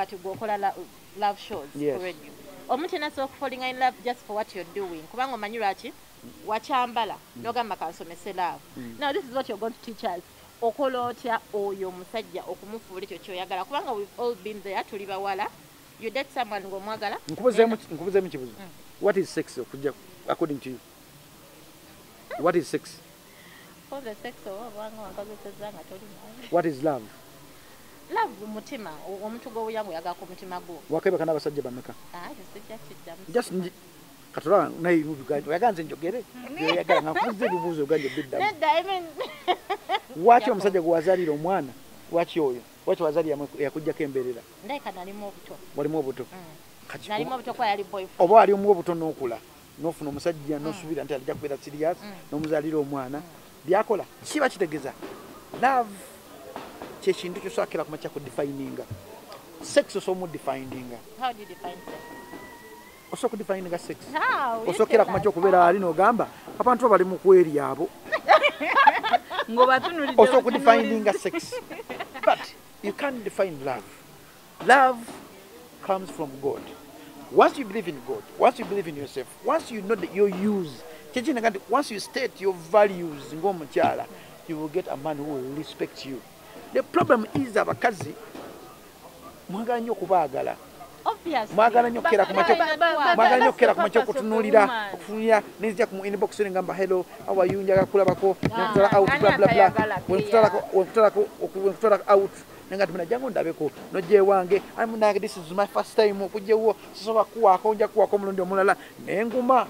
kati gwokola love shows Yes. ku radio omuntu enasobola falling in love just for what you're doing kubanga omanyi lwaki wakyambala n'ogamba kansomese love. Now this is what you're going to teach us. Okola otya oyo omusajja okumufuula ekyo kyoyagala kubanga we've all been there tuli bawala you date someone ng'omwagala. Nkubuzeemu kibuzo. What is sex according to you? What is sex? For the sex obanga wankagezeza nga toli naye. What is love? Love mutima omuntu gw'oyanga oyagala ku mutima gwo. Wakebeka n'abasajja bameka? Sijja kiddamu. Just katola naye mubigaji oyaganze njogere oyagala nkakubuza ebibuuzo oganje biddamu. Nedda I mean. Lwaki omusajja gwe wazaalira omwana lwaki oyo lwaki wazaalira yakuggyako embeerera? Ndayika nalimu obuto. Walimu obuto? Nalimu obuto kuba yali boyfriend. Oba wali omu obuto n'okula n'ofuna omusajja n'osuubira nti alijja kubeera serious n'omuzaalira omwana byakola kiba kitegeeza love kyekintu kyosobola kumakya ku defininga sex osobola omudefininga. How do you define sex? Osobola kudefininga sex osobola kumakya okubeera ali n'ogamba abantu bali mu kweri abo osobola kudefininga sex but you can't define love. Love comes from God. Once you believe in God, once you believe in yourself, once you know that your use, once you state your values, you will get a man who will respect you. The problem is abakazi mwagala nnyo kubaagala. Mwagala nnyo okukera ku makya okutunuulira n'enzija ku inbox ngamba hello how are you njagala kulabako nekutwala out bla bla bla wenkutwala out nenga tumina jangu ndabeko nojje wange amunage this is my first time okujjewo sisoba kuwaako nja kuwaako omulundi omulala nenguma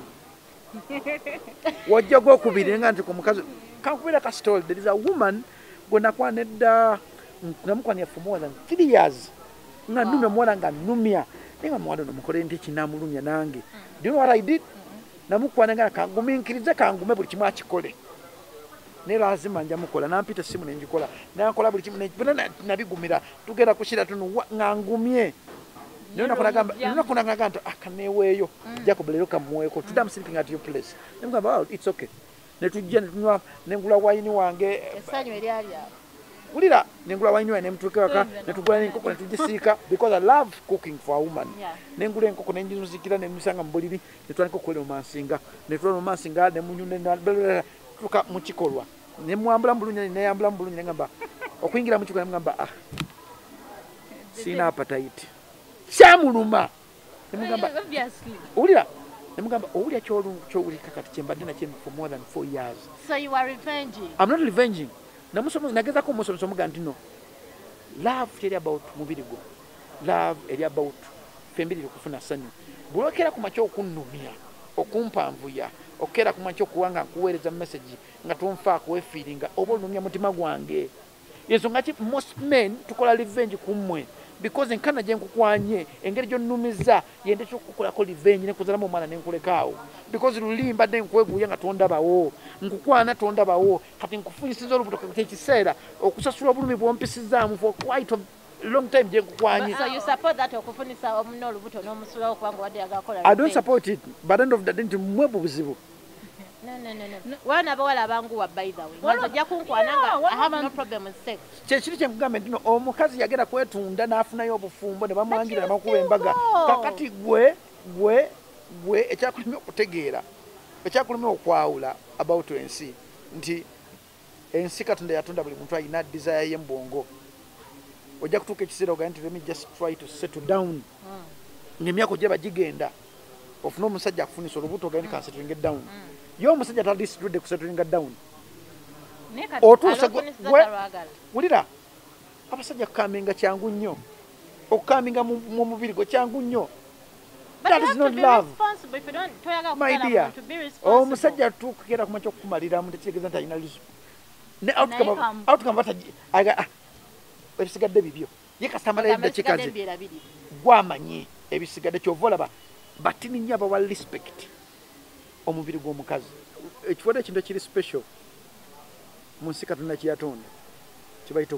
wajja gwokubiri nga nti ku mukazi kankubira ka story. There is a woman gwenakwanedda namukwanira for more than 3 years nga numya mwana nga numya nenga mwana nomukole nti kinamulumya nange. Do you know what I did? Namukwana nga kanguminkirize kangume buli kimu akikole ne lazima nja mukola nampita simu nenjikola nakola buli kimu nabigumira tugenda kushira tunu ngangumye nina kunagamba nti akaneweeyo Jacob lero kamuweeko today I'm sleeping at your place nemugamba oh, it's okay netujja netunywa nengula wayini wange essanyu eryali awo ulira nengula wayini wange nemutuuke waka netugula n'enkoko netugisiika because I love cooking for a woman. Nengula enkoko nenjizikira nemusanga mu buliri netwandika okukolera omansinga netwala omansinga nemunyune tuka mu kikolwa nemwambula mu bulunyi neyambula mu bulunyi nengamba okuyingira mu kikolwa nemugamba sina appetite kyamuluma nemugamba ulira nemugamba owulya kyowulika kati kyembadde nakyo for more than 4 years. So you are revenging? I'm not revenging. Nagezako omusomesa omuga nti no love teri about mubiri gwo love eri about fembirire okufuna ssanyu bulokera ku makya okunnumya okumpanvuya okera ku makya okuwanga nkuweereza message nga tonfaako wefiiringa oba olumya mutima gwange yensonga ki most men tukola revenge kummwe because enkana gye nkukwanye engeri gyonnumiza yende kyokukolako revenge nekuzalamu omwana nenkulekaawo because luli mbadde nkweguya nga tondabawo nkukwana tondabawo kati nkufunyisiza olubuto tekiseera okusasula obulumi bwompisizaamu for quite a long time gye nkukwanye. So you support that okufunisa omuno olubuto n'omusulawo kubanga wadde yagakola I don't support it but end of the day nti mmwe buzibu. No. Wana bawala abanguwa by the way. Nzajja kunkwananga I have no problem with sex. Kyekiri kye nkugamba nti omukazi yagenda kwetunda n'afunayo obufumbo ne bamwanjira ne bakuba embaga. Kakati gwe ekyakulimya okutegeera ekyakulimya okwawula about ensi nti ensi Katonda yatonda buli muntu alina desire ye mbongo. Ojja kutuuka ekiseera ogaa nti let me just try to settle down. Ng'emyaka gye bagigenda ofuna omusajja akufunisa olubuto ogaa nti ka settling down. Yo omusajja tadisitude ku settling down. Otuusa wulira abasajja kukaminga kyangu nnyo okukaminga mu mubiri gwe kyangu nnyo. That is not love. My dear, omusajja tukera ku makya okukumalira mu tekitegeeza nti alina lisu ne outcome bataji ebisigadde bibyo ye kastamala eddakiika ze gwamanyi ebisigadde kyova olaba batini nnyo abawa respect omubiri gw'omukazi ekifuba ekintu ekiri special mu nsi Katonda kyeyatonda kibayita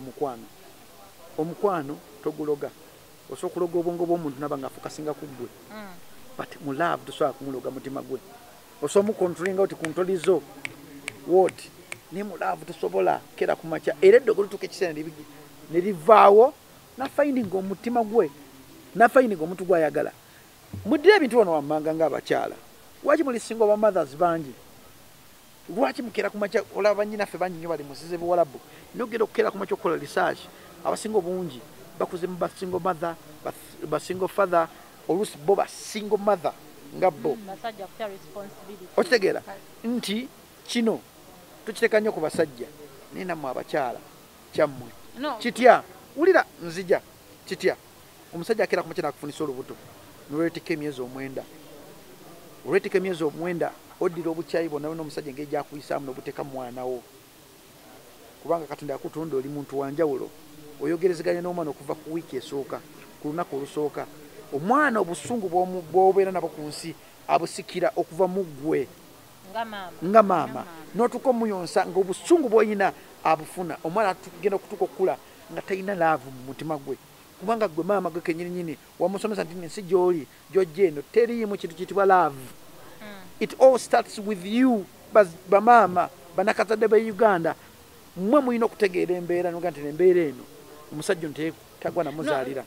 omukwano toguloga osobola okuloga obwongo bw'omuntu naba ng'afukasinga ku ggwe but mu love tosobola kumuloga mutima gwe osobola mukontrolinga oti kuntolizo woti naye mu love tosobola kera ku makya era eddogo lituuka ekiseera ne livaawo na finding omutima gwe nafayiniga omuntu gwayagala muddire ebintu wano wammanga ng'abakyala lwaki muli single ba mothers bangi lwaki mukera kumaca olaba bannyinaffe bangi nnyo bali musize buwalabu nogenda okukera kumaca okukola research abasinga obungi bakuze mu basingle mother basingle father oluusi bo basingle mother nga bo okitegeera nti kino tukiteeka nnyo ku basajja naye nammwe abakyala kyammwe kitya wulira nzija kitya omusajja akeera kumaca nakufunisa olubuto nolwetika emyezi omwenda olwetika emyezi omwenda oddira obukyayi bwonna n'omusajja engeri gyakuyisaamu n'obuteeka mwana wo kubanga katonda yakutunda oli muntu wanjawulo oyogerezeganya n'omwana okuva ku wiiki esooka ku lunaku olusooka omwana obusungu bw'obeera nabo ku nsi abusikira okuva mu ggwe nga maama n'otuuka omuyonsa ng'obusungu bw'oyina abufuna omwana agenda okutuuka okukula nga talina laavu mu mutima gwe kubanga gwe maama gwe kenyininyini wamusomesa nti ensi gy'oli gy'ojja eno teriimu kintu kiyitibwa laavu. It all starts with you bamaama banakazadde ba Uganda mmwe mulina okutegeera embeera noga nti embeera eno omusajja ono tagwa namuzaalira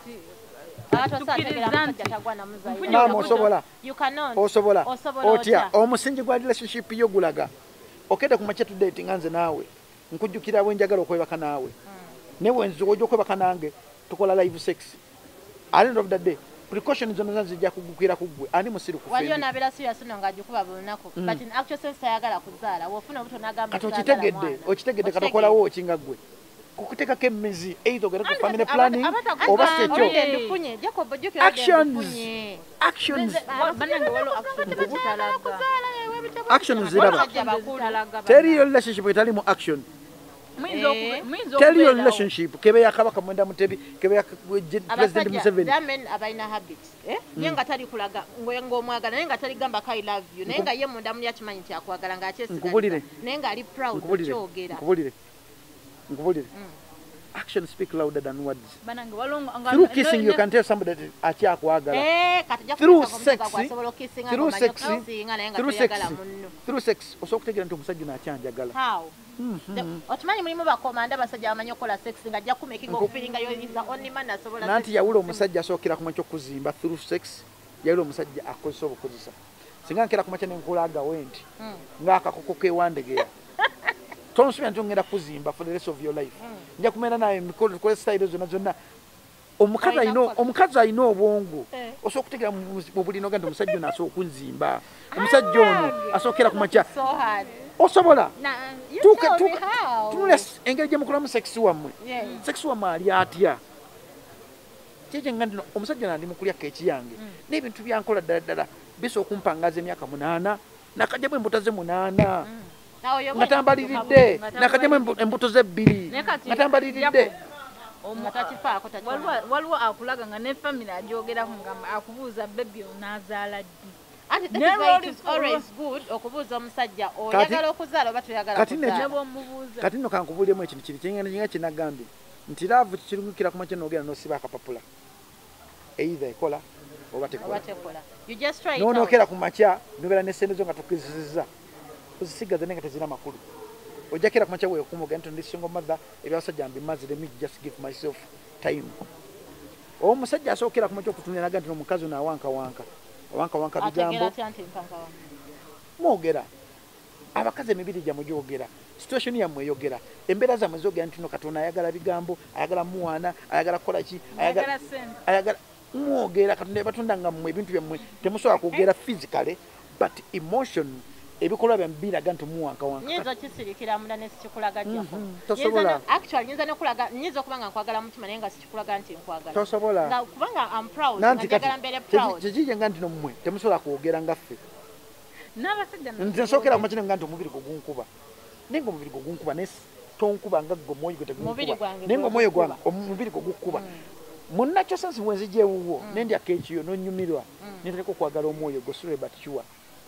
osobola otya omusingi gwa relationship yo gulaga okede ku macetu date nga nze naawe nkujjukira bwenjagala okwebaka naawe newe nziwo ojja okwebaka nange tukola live sex at the end of the day precautions zonna zijja kugukira kugwe ani musiru kufendi waliyo nabera serious no ngajikuba bulunako but in actual sense tayagala kuzaala wofuna obuto nagamba okitegedde katokolawo okingagwe kukuteka kemezi either ogera ku family planning oba sekyo actions ziraba teriyo relationship etali mu action tell your relationship kebe yakabaka mwenda mutebi kebe president Museveni damen abaina habit yenga tali kulaga ngo mwagala nenga tali gamba I love you nenga ye munda muli akimanyi kya kwagala ngachese nenga ali proud kyogera nkubulire action speak louder than words through kissing you can tell somebody that atya kwagala through sex osokutegera nti omusajja nakyanjagala how otumanyi mulimu bakomanda basajja bamanyi okola sex nga ajja kumaking okufiringa yo is the only man asobola nanti yawula omusajja asookera kumaca okuzimba through sex yawula omusajja akozesa obukozesa singa nkera kumaca nenkulaga wenti ng'akakoko kewandegera tonsubira nti ongenda kuzimba for the rest of your life nja kumera naye mikole style zonna omukazi alina obwongo osobola okutegera mu bulino ogenda omusajja ono asobola okunzimba omusajja ono asookera kumaca osobola tunula engeri gyemukolamu sex wammwe ali atya kyekyo nga ntino omusajja nandi mukulya keeki yange n'ebintu byankola ddala bisa okumpangaza emyaka 8 nakajjamu embuto ze 8 nga tambaliridde nakajjamu embuto ze 2 nga tambaliridde waliwo akulaga nga ne family ajogerako nga akubuuza bebi onaazaala ddi and that is always good okubuuza omusajja oyagala okuzaala oba toyagala kuzaala kati nno kankubuuliremu ekintu kiri kinga kinagambye nti laavu kikirumukira kumakya noogenda nosiba akapapula either ekola oba tekola nonookera ku makya nobeera n'essente zo nga tokizizizza ozisigaza naye nga tezirina makulu ojakera ku makya weekumuga nti ndi single mother ebyabasajja mbimazi let me just give myself time omusajja asookera ku makya okutunira naga nti omukazi ono awankawanka bigambo mwogera abakazi emibiri gyamwe gyogera situation yammwe eyogera embeera zammwe zogera nti no katonda ayagala bigambo ayagala muwaana ayagala kukola ki ayagala mwogera katonda yabatonda nga mmwe ebintu byammwe temusobola kwogera physically but emotion ebikolwa byammwe biraga nti muwankawanka nyinza kisirikira munda nesikikulaganjako tosobola actually nyinza nokulaga nyinza okuba nga nkwagala mutima naye nga sikikulaga nti nkwagala tosobola kubanga I'm proud njagala mbeere proud kikije nga nti nomwe temusobola kwogera nga ffe nze nsookera ku makino nga nti omubiri gwo gunkuba naye nga omubiri gwo gunkuba naye tonkuba nga gwe omwoyo gwe tegunkuba naye nga omwoyo gwange omubiri gwo gukuba munnakyo sensi bwenzija ewuwo nendya keekiyo nonyumirwa netaleka okwagala omwoyo gwo sure but sure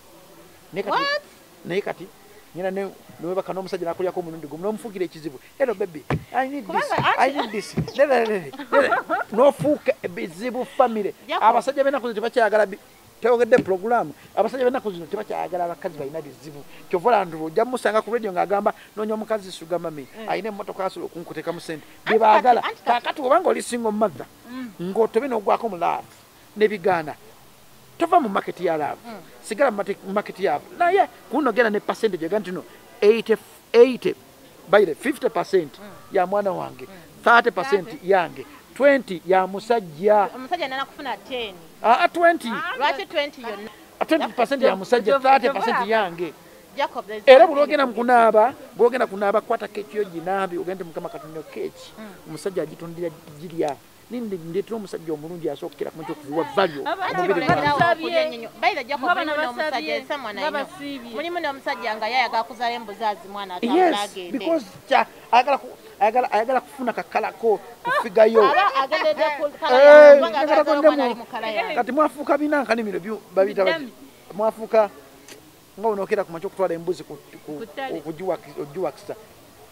naye kati nyina newebaka n'omusajja nakulyako omulundi gumu n'omufuukira ekizibu hello baby I need this n'ofuuka ebizibu famire abasajja benakuze tebakyayagala teyogedde program abasajja bennaku zino tebakyayagala abakazi balina bizibu kyovola ndu ojja musanga ku radio ng'agamba noonya omukazi suga mami alina emmotoka asobola okunkutekamu sente bye baagala kaakati obanga oli single mother ng'otobe n'ogwako mu laavu n'ebigaana tova mu maketi ya laavu sigala mu maketi yaavu naye kunogera ne percentage ega nti no 80 baire 50% ya mwana wange 30% yange 20 ya musajja omusajja nana kufuna 10 20 lwaki 20 yonna 20% ya musajja 30% yange Jacob era bulogenda kunaaba kwata keki yo ginaabi ogende mukama katonyo keki omusajja agitundira girya nindi ndetera omusajja omulungi asookera kumekyo okuviwa value baira Jacob n'omusajja esamwa nayo mulimu n'omusajja nga yayaga kuzaala embuzi azimwana atambula agende because ayagala kufuna kakalako kufigayo kati mwafuuka binanka n'emiro babiyita mwafuuka nga onokera kumakya okutwala embuzi okugiwakisa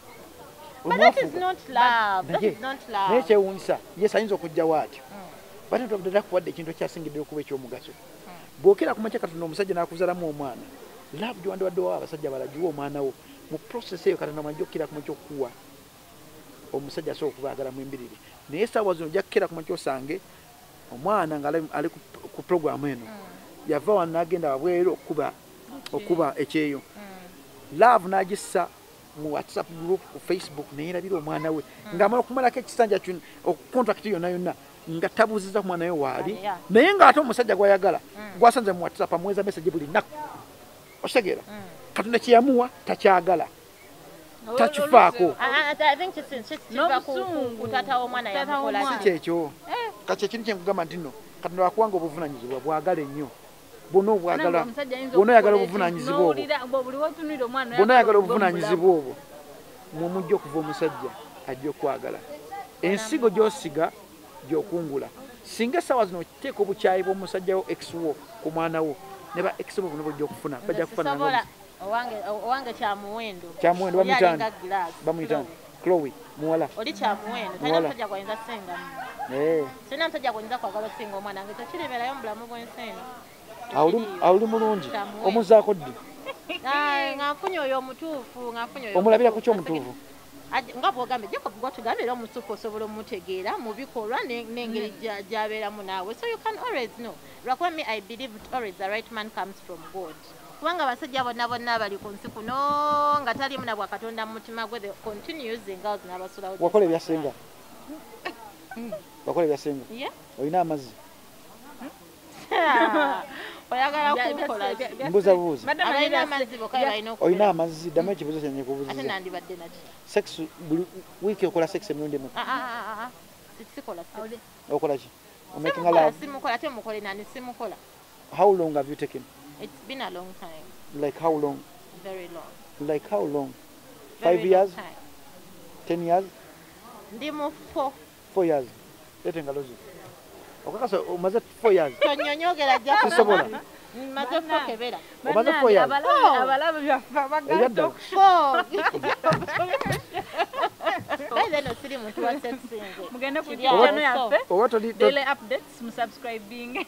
naye kyewuunyisa yes ayinza okujjawo atyo bate twaddera kuwadde ekintu ekyasingidde okuba ekyomugaso bwokera kumakya katonda omusajja n'akuzalamu omwana laavu gyewandibaddewo abasajja balagiwa omwana wo mu process eyo katonda mwajja okukira kumakya okuwa omusajja asobola okubaagalamu embiriri naye essaawa zino ojja kukera kumakya osange omwana nga ali ku programu eno yava wano n'agenda wabweru okuba ekyeyo laavu n'agissa mu WhatsApp group ku Facebook neerabira omwana we ng'amala okumalako ekisanja contract yonna nga tabuuziza ku mwana we waali naye ng'ate omusajja gwayagala gwasanze mu WhatsApp amuweza message buli nnaku otegeera katonda kyeyamuwa takyagala takifaako si kyekyo kati ekintu kyenkugamba nti nno katonda wakuwanga obuvunanyizibwa bwagala ennyo bonna obwagala bonna oyagala obuvunanyizibwa obwo mwomujja okuva omusajja ajja okwagala ensigo gy'osiga gy'okungula singa essaawa zino okiteeka obukyayi bw'omusajja wo ex wo ku mwana wo ne ba ex bo bonna bojja okufuna bajja kufaanana owange kyamuwendo bamuyitani Chloe muwala oli kyamuwendo talina musajja gwayinza kusengamu sirina musajja gwayinza kwagala okusinga omwana nge tekiremerayo mu bulamu bw'ensi eno awuli mulungi omuzaako ddi nga nfunye oyo omutuufu omulabira ku kyomutuufu nga bwogambye Jacob gwatugambye era omusuku osobola omutegeera mu bikolwa n'engeri gy'abeeramu naawe so you can always know lwakuba me I believe always the right man comes from God kubanga abasajja bonna bali ku nsi kuno nga talimu na bwakatonda mu mutima gwe they continue using girls n'abasulawo wakola ebyasenga olina amazzi oyagala kukola mbuza buuzi abalina amazzi bokka balina okukola olina amazzi ddamu ekibuuzo kyange kubuuziza ate nandibadde naki sex buli wiiki okola sex emirundi emu sikola okola ki omakinga love simukola ate mukole nani simukola how long have you taken it's been a long time like how long very long like how long 5 years 10 years ndi mu 4 years lete ngalozi okakasa omaze 4 years tonyonyogera Jacob sisobola maze 4 kebera omaze 4 years abalabe byafa baganda no siri muntu wa sex singe mugende ku channel yaffe daily updates mu subscribing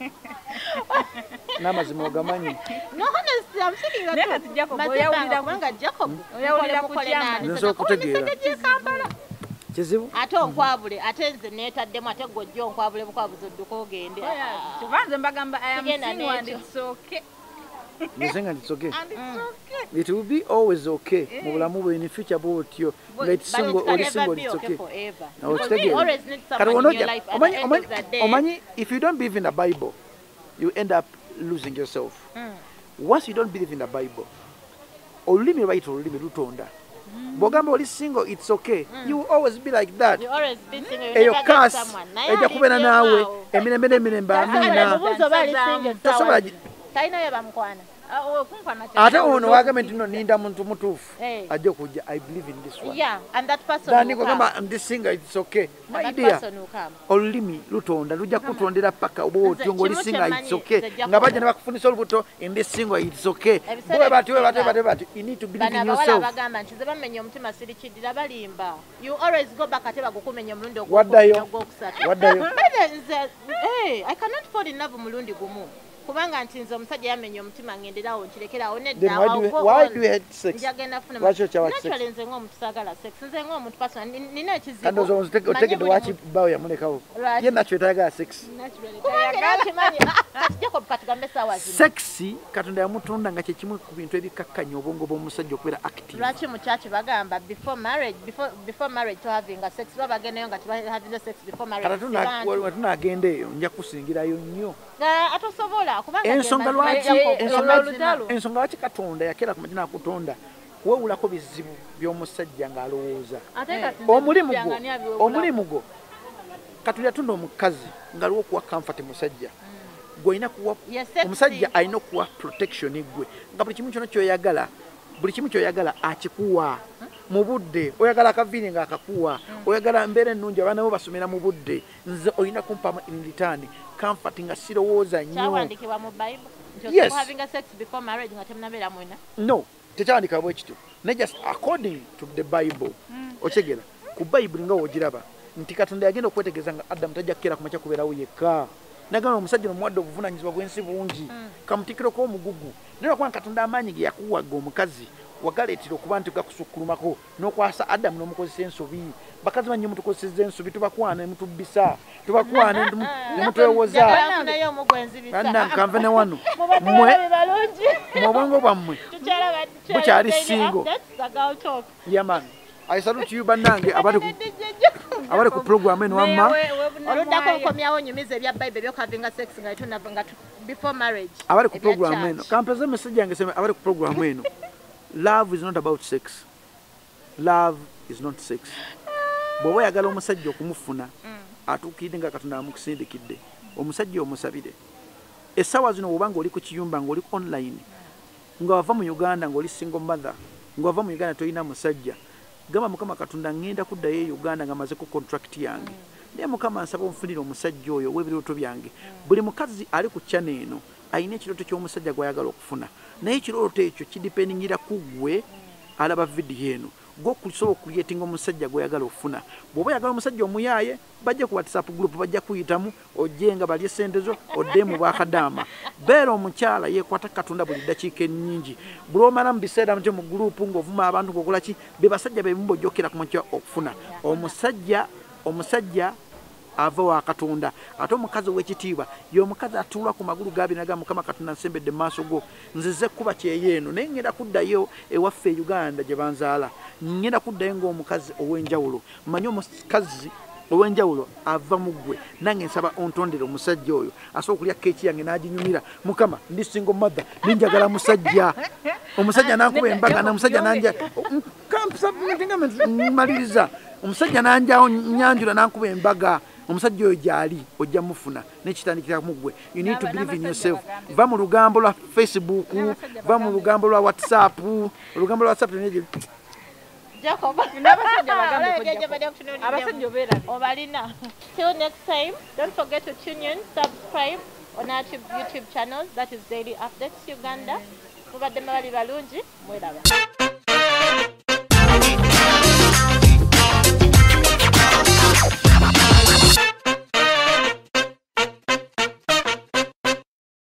namazima ogamanyi no honestly I'm thinking that neka Jacob oyawulira Jacob ku channel nzo okutegeera kizibu ate onkwabule ate nze neetaddemu ate gojja onkwabule bukwabuzi odduka ogende kibanze mbagamba I am single and it's okay Nothing and it's okay. It will be always okay. Mubulamu in the future botyo. Let single or single it's okay. Now you always need someone in your life at the end of the day. Omani, if you don't believe in the Bible, you end up losing yourself. Once you don't believe in the Bible, olimi right olimi lutonda. Bogamba oli single it's okay. You will always be like that. You always be single. You never get someone. Eja kubena nawe eminemba amina. Taina yeba mkwana. Ate ono wagamba nti no ninda muntu mutuufu ajja kujja I believe in this one. Yeah, and that person Dani kugamba this singer it's okay. My dear. Olulimi lutonda lujja kutondera paka obotyo ngoli singer it's okay. Ngabaje ne bakufunisa olubuto in this singer it's okay. Boy bati you need to believe in yourself. Bagamba nti zebamenye omutima siri kidira balimba. You always go back ate bagukumenya mulundi ogwokusatu. Hey, I cannot fall in love mulundi gumu. kubanga nti nze omusajja yamenya omutima ngenderawo nkirekerawo Then why do you hate sex? Lwaki okyawa sex? Naturally nze ng'omuntu saagala sex, nze ng'omuntu personal nina ekizibu. Kandi otegedde lwaki bbawo yamulekawo? Ye nakyo tayagala sex. Kubanga era okimanyi kati Jacob katugambe essaawa zino. Sex Katonda yamutunda nga kye kimu ku bintu ebikakkanya obwongo bw'omusajja okubeera active. Lwaki mu church bagamba before marriage to having a sex babagendayo nga having sex before marriage. Kata tunagenda eyo nja kusingirayo nnyo. Atosobola kubanga ensonga lwaki Katonda yakera ku majina akutonda wewulako bizibu by'omusajja ng'alowooza. Omulimu gwo Katonda yatunda omukazi ng'aliwo okuwa comfort musajja. Gw'olina kuwa omusajja alina okuwa protection gwe nga buli kimu kyonna ky'oyagala akikuwa mu budde. Oyagala akaviiri ng'akakuwa, oyagala mbeera ennungi abaana bo basomera mu budde, nze olina kumpa in return comfort nga sirowooza nnyo. Kyawandiikibwa mu Bible? Yes. Having a sex before marriage nga temunabeera mwena? No, tekyawandiika bwe kityo. Ne just according to the Bible. Okyegera ku Bible nga wogiraba nti Katonda yagenda okwetegeeza nga Adamu tajja kukeera ku makya kubeerawo yekka. Nagamba omusajja omuwadde obuvunaanyizibwa bw'ensi bungi kamutikireko omugugu. Naye lwakuba Katonda amaanyi ge yakuwaga omukazi wagaleetera okuba nti gakusukkulumako n'okwasa Adamu n'omukozesa ensobi. Bakazi bannyo mutukozesezza ensobi tubakwana ne mutubbisa, tubakwana ne mutwewoza. Kanve ne wano mmwe mu obwongo bwammwe bukyali singo. Yaman, I salute you bannange abali ku program eno wamma. Oluddako nkomyawo nyumiza ebya Bible ebyokuhavinga sex nga tunavanga before marriage. Abali ku program eno kampeza message yange sema abali ku program eno. Love is not about sex. Love is not sex. Bw'oba oyagala omusajja okumufuna atuukidde nga Katonda amukusindikidde, omusajja omusabire. Essaawa zino bw'oba ng'oli ku kiyumba ng'oli online nga wava mu Uganda ng'oli single mother nga wava mu Uganda toyina musajja, gamba Mukama Katonda ngenda kuddayo e Uganda nga maze ku contract yange. Naye Mukama nsaba onfunire omusajja oyo w'ebirooto byange. Buli mukazi ali ku channel eno alina ekirooto ky'omusajja gw'ayagala okufuna. Naye ekirooto ekyo kidipendingira ku gwe alaba vidiyo eno. Gw'okusobola okuyetinga omusajja gw'ayagala okufuna. Bw'oba oyagala omusajja omuyaaye bajja ku WhatsApp group bajja kuyitamu ojjenga balye ssente zo odde mu bwakadaama. Beera omukyala yeekwata Katonda buli ddakiika ennyingi. Buli omala mu biseera mu group ng'ovuma abantu ng'okola ki be basajja be bimu bojjokera ku makya okufuna. Omusajja ava wa Katonda. Ate omukazi ow'ekitiibwa y'omukazi atuula ku magulu g'abiri naga Mukama Katonda nsembedde mu maaso go nzize kuba kyeyeeno naye ngenda kuddayo ewaffe e Uganda gye banzaala. Ngenda kuddayo ng'omukazi ow'enjawulo. Mmanyi omukazi ow'enjawulo ava mu ggwe. Nange nsaba ontondere omusajja oyo asobola okulya keeki yange n'aginyumira. Mukama ndi single mother ninjagala musajja. Omusajja n'ankuba embaga na musajja nanja maliriza. Omusajja nanjawo nyanjula n'ankuba embaga. Omusajja oyo gyali ojja mufuna n'ekitandikira mu ggwe. You need to believe in yourself. Va mu lugambo lwa Facebook, va mu lugambo lwa WhatsApp. Olugambo lwa WhatsApp n'ebyo Jacob. Till next time, don't forget to tune in, subscribe on our YouTube channel. That is Daily Updates Uganda. Mubadde mbali balungi, mwelaba.